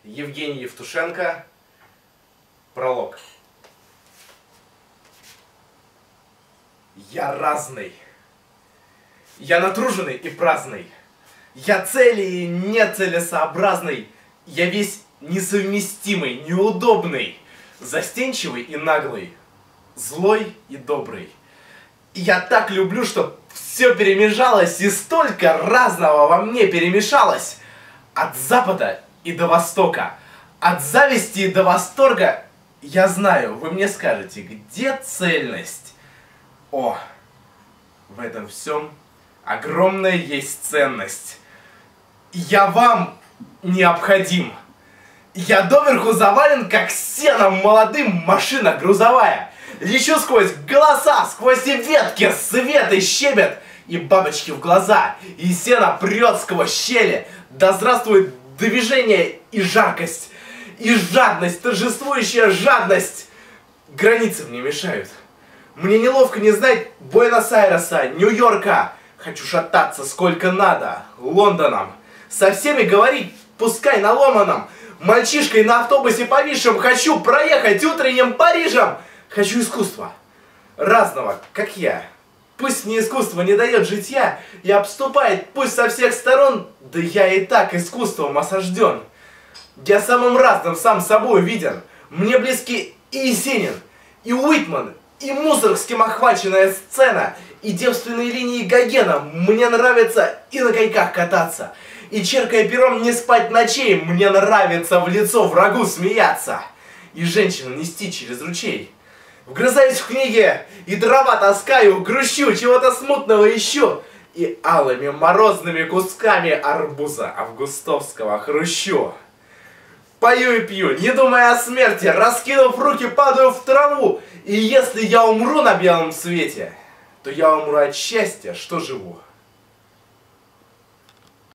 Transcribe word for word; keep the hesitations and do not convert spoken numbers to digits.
Евгений Евтушенко. Пролог. Я разный. Я натруженный и праздный. Я цели и нецелесообразный. Я весь несовместимый, неудобный, застенчивый и наглый, злой и добрый. И я так люблю, что все перемежалось, и столько разного во мне перемешалось. От запада и до востока, от зависти и до восторга. Я знаю, вы мне скажете, где цельность? О, в этом всем огромная есть ценность. Я вам необходим. Я доверху завален, как сеном молодым, машина грузовая. Лечу сквозь голоса, сквозь и ветки, свет и щебет, и бабочки в глаза, и сено прет сквозь щели. Да здравствует движение и жаркость, и жадность, торжествующая жадность. Границы мне мешают. Мне неловко не знать Буэнос-Айреса, Нью-Йорка. Хочу шататься сколько надо, Лондоном. Со всеми говорить, пускай на ломаном. Мальчишкой на автобусе повисшем хочу проехать утренним Парижем. Хочу искусства, разного, как я. Пусть мне искусство не дает житья и обступает пусть со всех сторон, да я и так искусством осажден. Я самым разным сам собой виден. Мне близки и Есенин, и Уитман, и Мусоргским охваченная сцена, и девственные линии Гогена. Мне нравится и на коньках кататься, и черкая пером не спать ночей. Мне нравится в лицо врагу смеяться, и женщину нести через ручей. Вгрызаюсь в книги, и дрова таскаю, грущу, чего-то смутного ищу, и алыми морозными кусками арбуза августовского хрущу. Пою и пью, не думая о смерти, раскинув руки, падаю в траву, и если я умру на белом свете, то я умру от счастья, что живу.